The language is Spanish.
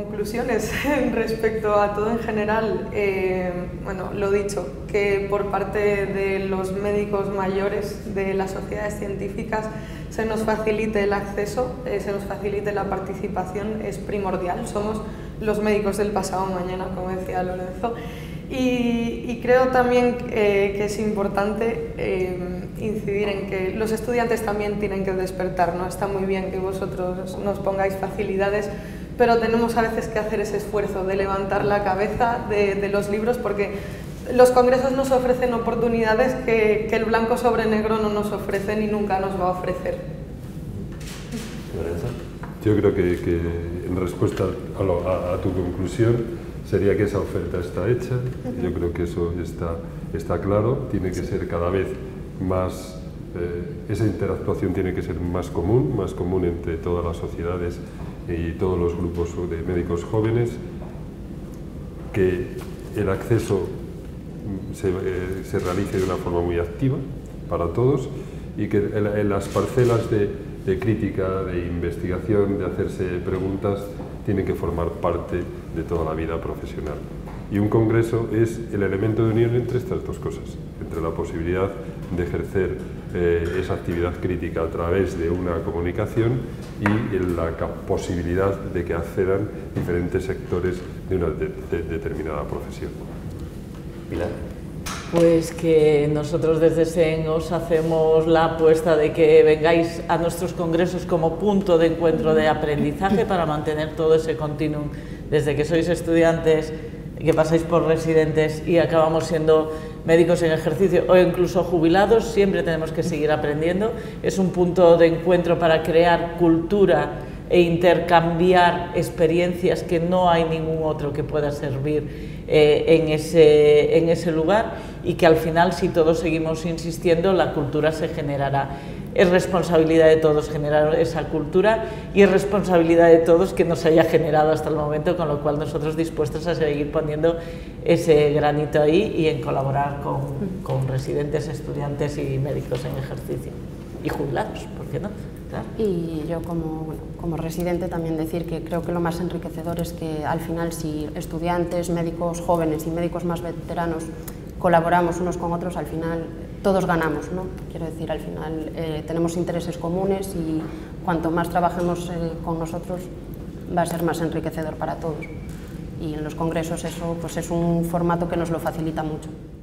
conclusiones respecto a todo en general, bueno, lo dicho, que por parte de los médicos mayores de las sociedades científicas se nos facilite el acceso, se nos facilite la participación, es primordial. Somos los médicos del pasado mañana, como decía Lorenzo. Y creo también que es importante incidir en que los estudiantes también tienen que despertar, ¿no? Está muy bien que vosotros nos pongáis facilidades, pero tenemos a veces que hacer ese esfuerzo de levantar la cabeza de los libros, porque los congresos nos ofrecen oportunidades que el blanco sobre negro no nos ofrece ni nunca nos va a ofrecer. Yo creo que en respuesta a tu conclusión sería que esa oferta está hecha. Yo creo que eso está claro, tiene que ser cada vez más, esa interactuación tiene que ser más común entre todas las sociedades y todos los grupos de médicos jóvenes, que el acceso se realice de una forma muy activa para todos y que en las parcelas de crítica, de investigación, de hacerse preguntas, tienen que formar parte de toda la vida profesional. Y un congreso es el elemento de unión entre estas dos cosas, entre la posibilidad de ejercer esa actividad crítica a través de una comunicación y la posibilidad de que accedan diferentes sectores de una determinada profesión. Pilar. Pues que nosotros desde SEN os hacemos la apuesta de que vengáis a nuestros congresos como punto de encuentro de aprendizaje para mantener todo ese continuum, desde que sois estudiantes, que pasáis por residentes y acabamos siendo médicos en ejercicio o incluso jubilados, siempre tenemos que seguir aprendiendo. Es un punto de encuentro para crear cultura e intercambiar experiencias que no hay ningún otro que pueda servir en ese lugar, y que al final, si todos seguimos insistiendo, la cultura se generará. Es responsabilidad de todos generar esa cultura y es responsabilidad de todos que nos haya generado hasta el momento, con lo cual nosotros dispuestos a seguir poniendo ese granito ahí y en colaborar con residentes, estudiantes y médicos en ejercicio y jubilados, ¿por qué no? Claro. Y yo como residente también decir que creo que lo más enriquecedor es que al final, si estudiantes, médicos jóvenes y médicos más veteranos colaboramos unos con otros, al final todos ganamos, ¿no? Quiero decir, al final tenemos intereses comunes y cuanto más trabajemos con nosotros va a ser más enriquecedor para todos. Y en los congresos eso pues es un formato que nos lo facilita mucho.